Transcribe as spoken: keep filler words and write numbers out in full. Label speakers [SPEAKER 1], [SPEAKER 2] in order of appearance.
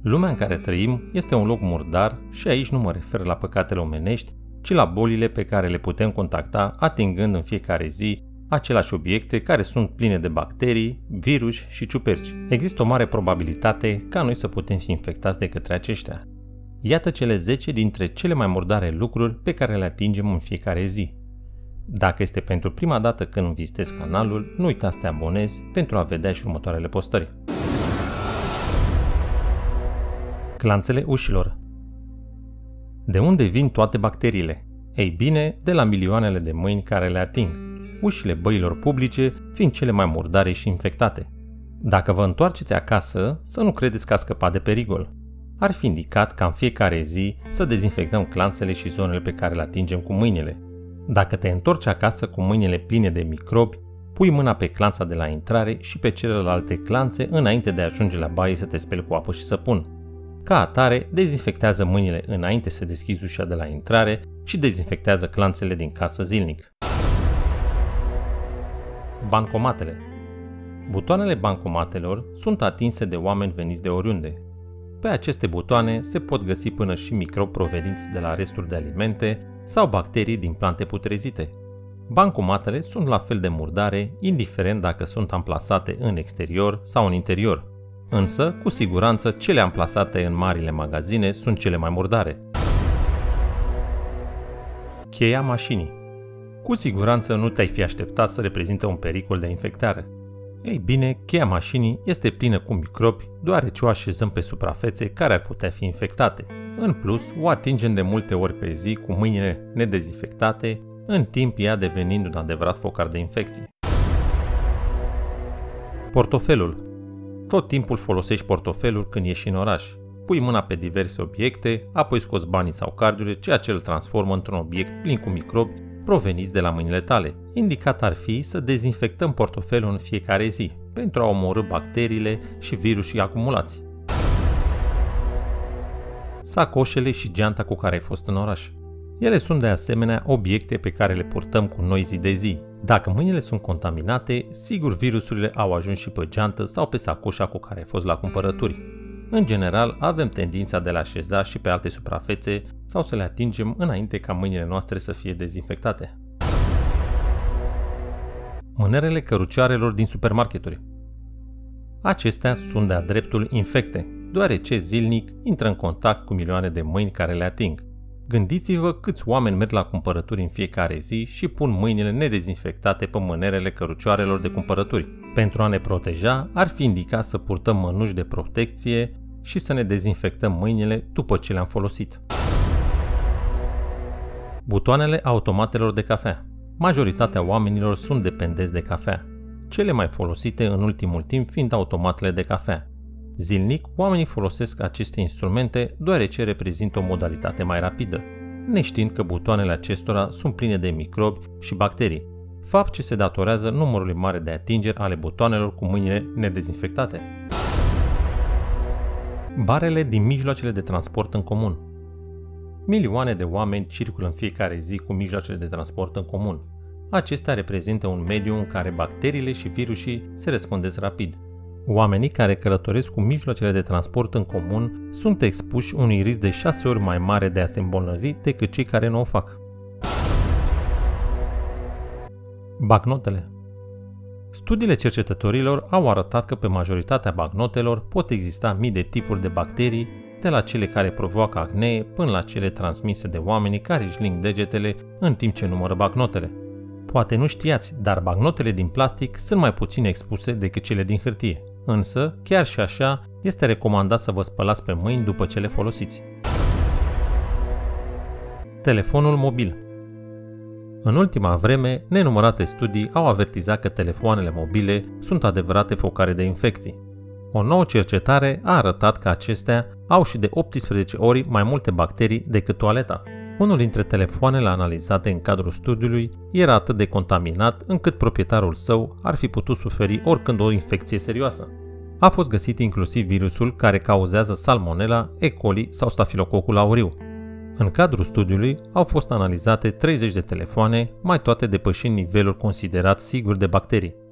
[SPEAKER 1] Lumea în care trăim este un loc murdar și aici nu mă refer la păcatele omenești, ci la bolile pe care le putem contacta atingând în fiecare zi aceleași obiecte care sunt pline de bacterii, virus și ciuperci. Există o mare probabilitate ca noi să putem fi infectați de către aceștia. Iată cele zece dintre cele mai murdare lucruri pe care le atingem în fiecare zi. Dacă este pentru prima dată când vizitezi canalul, nu uita să te abonezi pentru a vedea și următoarele postări. Clanțele ușilor. De unde vin toate bacteriile? Ei bine, de la milioanele de mâini care le ating, ușile băilor publice fiind cele mai murdare și infectate. Dacă vă întoarceți acasă, să nu credeți că ați scăpat de pericol. Ar fi indicat ca în fiecare zi să dezinfectăm clanțele și zonele pe care le atingem cu mâinile. Dacă te întorci acasă cu mâinile pline de microbi, pui mâna pe clanța de la intrare și pe celelalte clanțe înainte de a ajunge la baie să te speli cu apă și săpun. Ca atare, dezinfectează mâinile înainte să deschizi ușa de la intrare și dezinfectează clanțele din casă zilnic. Bancomatele. Butoanele bancomatelor sunt atinse de oameni veniți de oriunde. Pe aceste butoane se pot găsi până și microbi proveniți de la resturi de alimente sau bacterii din plante putrezite. Bancomatele sunt la fel de murdare, indiferent dacă sunt amplasate în exterior sau în interior. Însă, cu siguranță, cele amplasate în marile magazine sunt cele mai murdare. Cheia mașinii. Cu siguranță nu te-ai fi așteptat să reprezinte un pericol de infectare. Ei bine, cheia mașinii este plină cu microbi, deoarece o așezăm pe suprafețe care ar putea fi infectate. În plus, o atingem de multe ori pe zi cu mâinile nedezinfectate, în timp ea devenind un adevărat focar de infecții. Portofelul. Tot timpul folosești portofelul când ieși în oraș. Pui mâna pe diverse obiecte, apoi scoți banii sau cardurile, ceea ce îl transformă într-un obiect plin cu microbi proveniți de la mâinile tale. Indicat ar fi să dezinfectăm portofelul în fiecare zi, pentru a omorî bacteriile și virusii acumulați. Sacoșele și geanta cu care ai fost în oraș. Ele sunt de asemenea obiecte pe care le purtăm cu noi zi de zi. Dacă mâinile sunt contaminate, sigur virusurile au ajuns și pe geantă sau pe sacoșa cu care ai fost la cumpărături. În general, avem tendința de a le așeza și pe alte suprafețe sau să le atingem înainte ca mâinile noastre să fie dezinfectate. Mânerele cărucioarelor din supermarketuri. Acestea sunt de-a dreptul infecte, deoarece zilnic intră în contact cu milioane de mâini care le ating. Gândiți-vă câți oameni merg la cumpărături în fiecare zi și pun mâinile nedezinfectate pe mânerele cărucioarelor de cumpărături. Pentru a ne proteja, ar fi indicat să purtăm mănuși de protecție și să ne dezinfectăm mâinile după ce le-am folosit. Butoanele automatelor de cafea. Majoritatea oamenilor sunt dependenți de cafea, cele mai folosite în ultimul timp fiind automatele de cafea. Zilnic, oamenii folosesc aceste instrumente deoarece reprezintă o modalitate mai rapidă, neștiind că butoanele acestora sunt pline de microbi și bacterii, fapt ce se datorează numărului mare de atingeri ale butoanelor cu mâinile nedezinfectate. Barele din mijloacele de transport în comun. Milioane de oameni circulă în fiecare zi cu mijloacele de transport în comun. Acestea reprezintă un mediu în care bacteriile și virusii se răspândesc rapid. Oamenii care călătoresc cu mijloacele de transport în comun sunt expuși unui risc de șase ori mai mare de a se îmbolnăvi decât cei care nu o fac. Bancnotele. Studiile cercetătorilor au arătat că pe majoritatea bancnotelor pot exista mii de tipuri de bacterii, de la cele care provoacă acnee până la cele transmise de oamenii care își ling degetele în timp ce numără bancnotele. Poate nu știați, dar bancnotele din plastic sunt mai puțin expuse decât cele din hârtie. Însă, chiar și așa, este recomandat să vă spălați pe mâini după ce le folosiți. Telefonul mobil. În ultima vreme, nenumărate studii au avertizat că telefoanele mobile sunt adevărate focare de infecții. O nouă cercetare a arătat că acestea au și de optsprezece ori mai multe bacterii decât toaleta. Unul dintre telefoanele analizate în cadrul studiului era atât de contaminat încât proprietarul său ar fi putut suferi oricând o infecție serioasă. A fost găsit inclusiv virusul care cauzează Salmonella, E. coli sau Staphylococcus aureus. În cadrul studiului au fost analizate treizeci de telefoane, mai toate depășind nivelul considerat sigur de bacterii.